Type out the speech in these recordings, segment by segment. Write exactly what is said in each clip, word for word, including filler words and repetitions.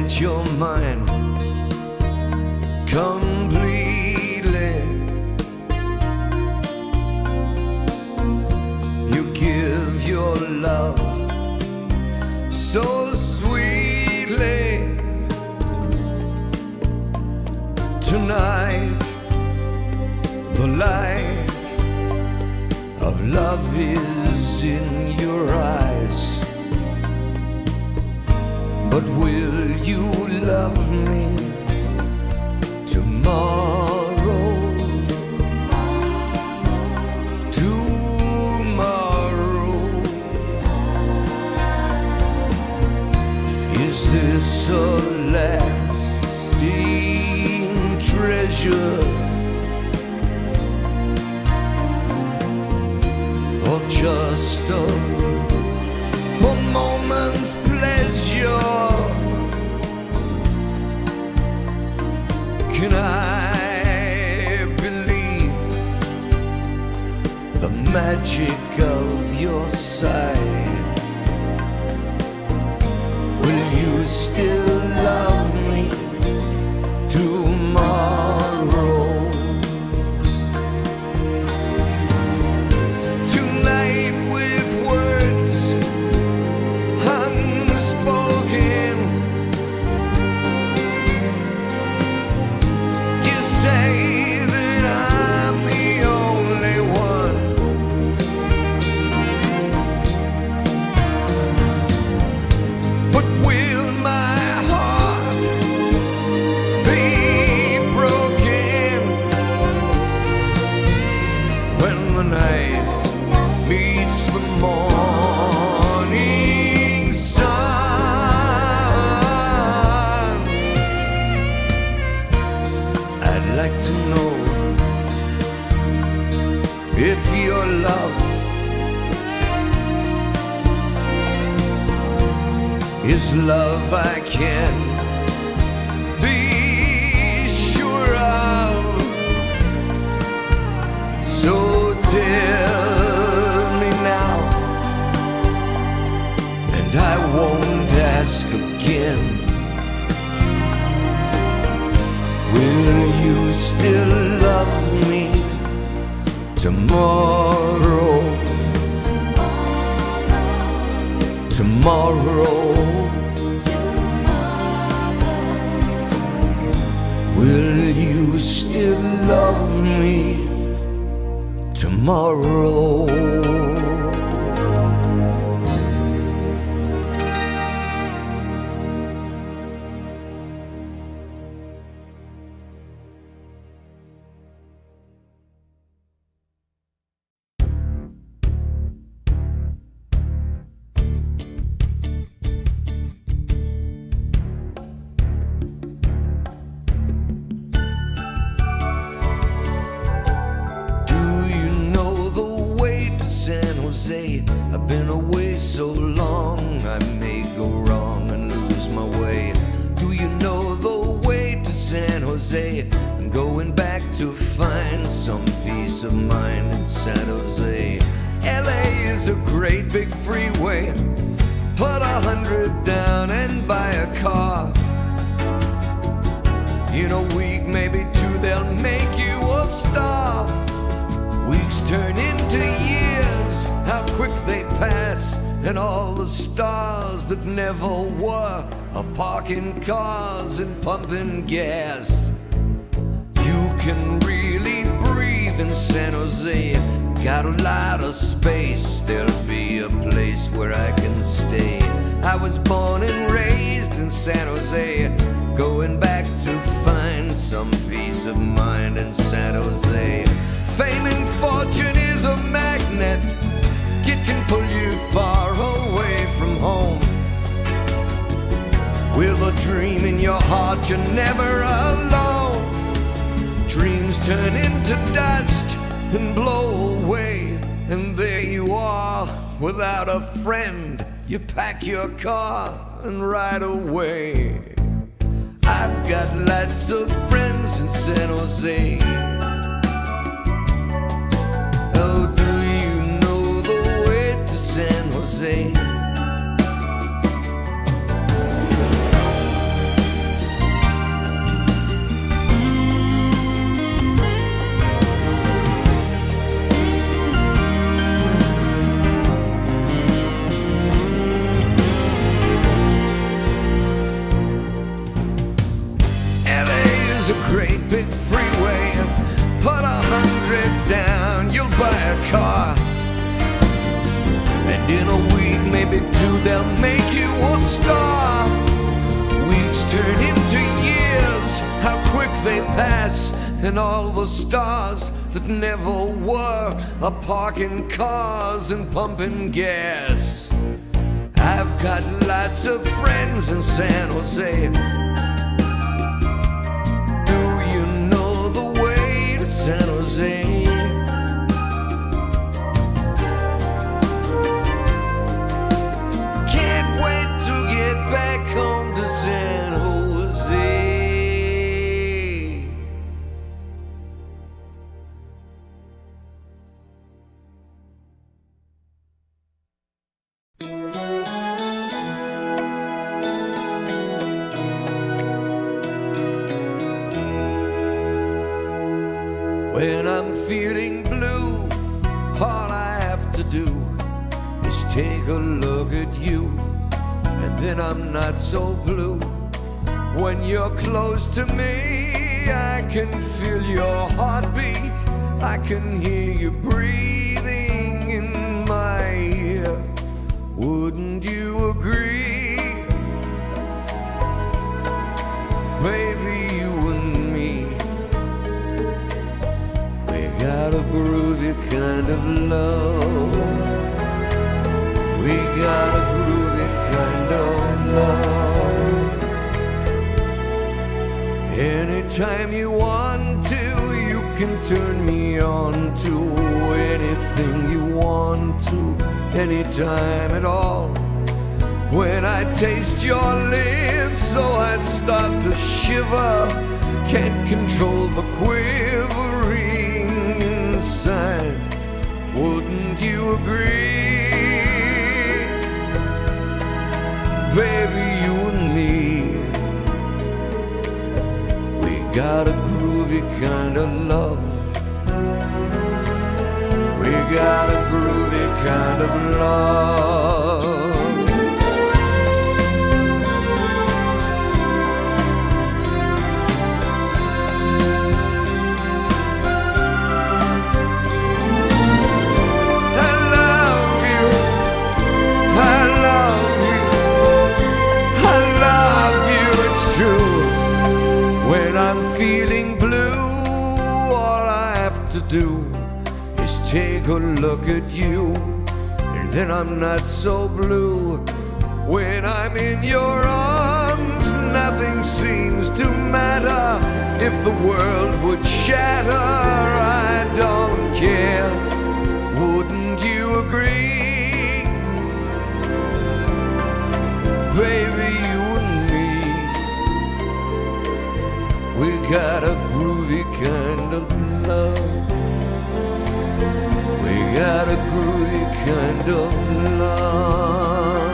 manage your mind completely. You give your love so sweetly. Tonight the light of love is in your eyes. But will you love me tomorrow? Tomorrow. Is this a lasting treasure, or just a, a moment's pleasure? Can I believe the magic of your sight? Will you still love me tomorrow? Tonight with words unspoken, you say that I'm the only one. But will my heart be broken when the night meets the morning sun? I'd like to know if your love is love I can be sure of. So tell me now, and I won't ask again. Will you still love me tomorrow? Tomorrow. Will you still love me tomorrow? I've been away so long, I may go wrong and lose my way. Do you know the way to San Jose? I'm going back to find some peace of mind in San Jose. L A is a great big freeway. Put a hundred down and buy a car. In a week, maybe two, they'll make you a star. Weeks turn into years, how quick they pass. And all the stars that never were are parking cars and pumping gas. You can really breathe in San Jose. Got a lot of space, there'll be a place where I can stay. I was born and raised in San Jose, going back to find some peace of mind in San Jose. Fame and fortune is a magnet, it can pull you far away from home. With a dream in your heart, you're never alone. Dreams turn into dust and blow away, and there you are without a friend. You pack your car and ride away. I've got lots of friends in San Jose. Oh, do you know the way to San Jose? maybe two, they'll make you a star. Weeks turn into years, how quick they pass, and all the stars that never were are parking cars and pumping gas. I've got lots of friends in San Jose. Do you know the way to San Jose? Back home to San Jose. When I'm feeling blue, all I have to do is take a look at you, and then I'm not so blue. When you're close to me, I can feel your heartbeat. I can hear you breathing in my ear. Wouldn't you agree? Baby, you and me, we got a groovy kind of love. We got a groovy kind of love. Anytime you want to, you can turn me on to anything you want to, anytime at all. When I taste your lips, so I start to shiver, can't control the quivering inside. Wouldn't you agree? Baby, you and me, we got a groovy kind of love. We got a groovy kind of love. When I'm feeling blue, all I have to do is take a look at you, and then I'm not so blue. When I'm in your arms, nothing seems to matter. If the world would shatter, I don't care. Wouldn't you agree? Baby, you and me, we got a groovy kind of love. We got a groovy kind of love.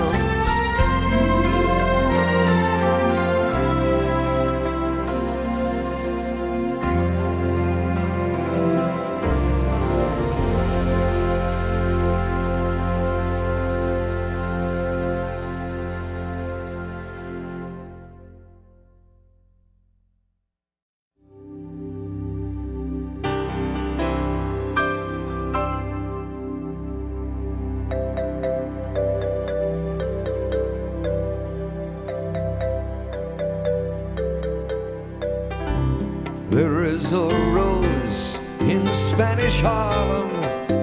There is a rose in Spanish Harlem,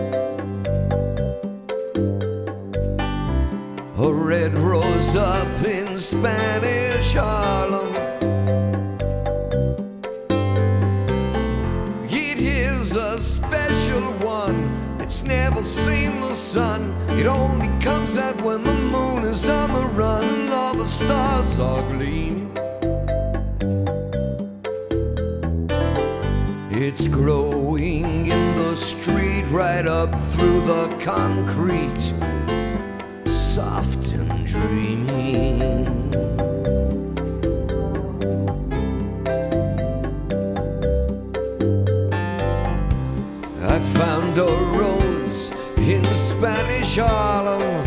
a red rose up in Spanish Harlem. It is a special one, it's never seen the sun. It only comes out when the moon is on the run and all the stars are gleaming. It's growing in the street right up through the concrete, soft and dreamy. I found a rose in Spanish Harlem,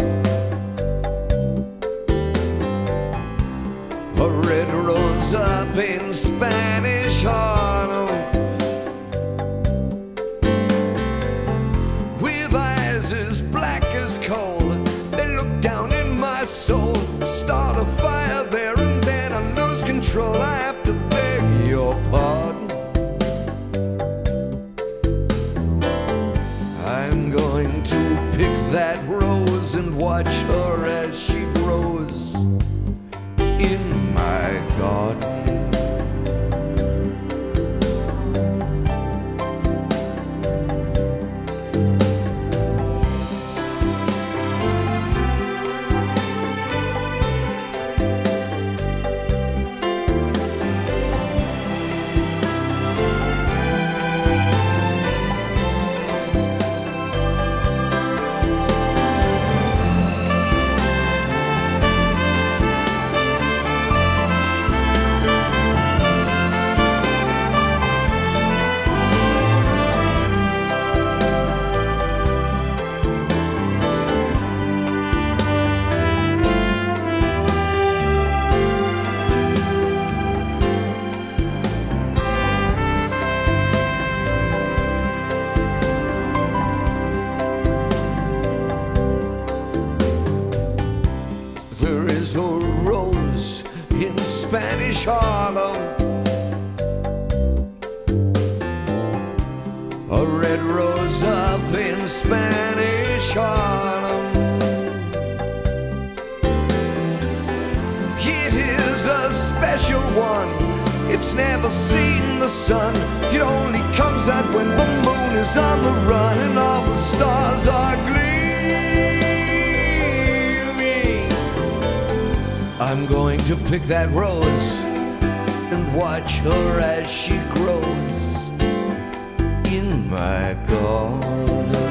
a red rose up in Spanish Harlem. As black as coal, they look down in that rose and watch her as she grows in my garden. There is a rose in Spanish Harlem, a red rose up in Spanish Harlem. It is a special one, it's never seen the sun. It only comes out when the moon is on the run and all the stars are gleaming. I'm going to pick that rose and watch her as she grows in my garden.